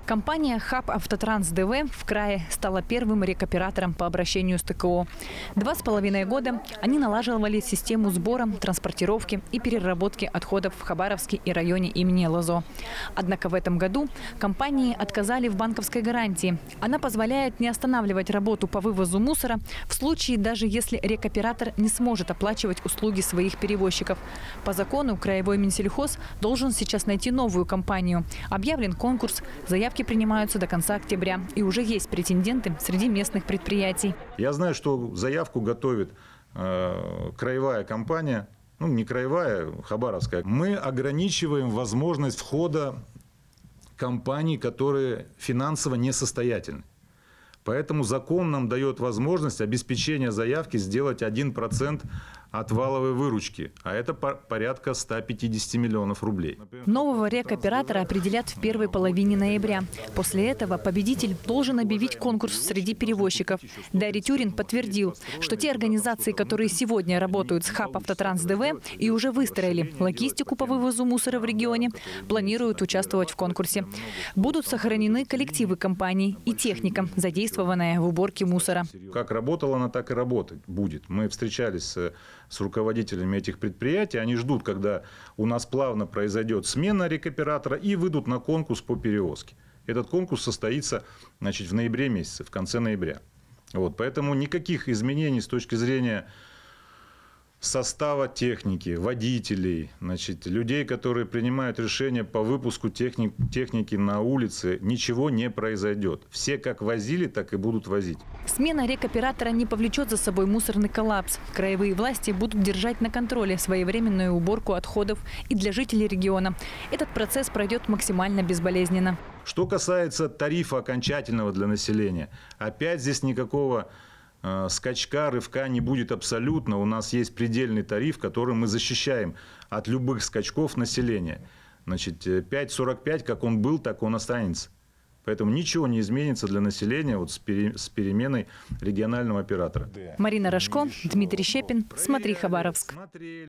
Компания «Хаб Автотранс ДВ» в крае стала первым рекоператором по обращению с ТКО. 2,5 года они налаживали систему сбора, транспортировки и переработки отходов в Хабаровске и районе имени Лозо. Однако в этом году компании отказали в банковской гарантии. Она позволяет не останавливать работу по вывозу мусора в случае, даже если рекоператор не сможет оплачивать услуги своих перевозчиков. По закону краевой Минсельхоз должен сейчас найти новую компанию. Объявлен конкурс, заявки принимаются до конца октября. И уже есть претенденты среди местных предприятий. Я знаю, что заявку готовит краевая компания, ну не краевая, хабаровская. Мы ограничиваем возможность входа компаний, которые финансово несостоятельны. Поэтому закон нам дает возможность обеспечения заявки сделать 1% от валовой выручки, а это порядка 150 миллионов рублей. Нового рекоператора определят в первой половине ноября. После этого победитель должен объявить конкурс среди перевозчиков. Дарья Тюрин подтвердил, что те организации, которые сегодня работают с «Хаб Автотранс ДВ» и уже выстроили логистику по вывозу мусора в регионе, планируют участвовать в конкурсе. Будут сохранены коллективы компаний и техника, задействованная в уборке мусора. Как работала она, так и работать будет. Мы встречались с руководителями этих предприятий. Они ждут, когда у нас плавно произойдет смена рекоператора и выйдут на конкурс по перевозке. Этот конкурс состоится, значит, в ноябре месяце, в конце ноября. Вот, поэтому никаких изменений с точки зрения состава техники, водителей, значит, людей, которые принимают решения по выпуску техники на улице, ничего не произойдет. Все как возили, так и будут возить. Смена рекоператора не повлечет за собой мусорный коллапс. Краевые власти будут держать на контроле своевременную уборку отходов и для жителей региона. Этот процесс пройдет максимально безболезненно. Что касается тарифа окончательного для населения, опять здесь никакого скачка, рывка не будет абсолютно. У нас есть предельный тариф, который мы защищаем от любых скачков населения. Значит, 5,45, как он был, так он останется. Поэтому ничего не изменится для населения вот с переменой регионального оператора. Марина Рожко, Дмитрий Щепин. Смотри, Хабаровск.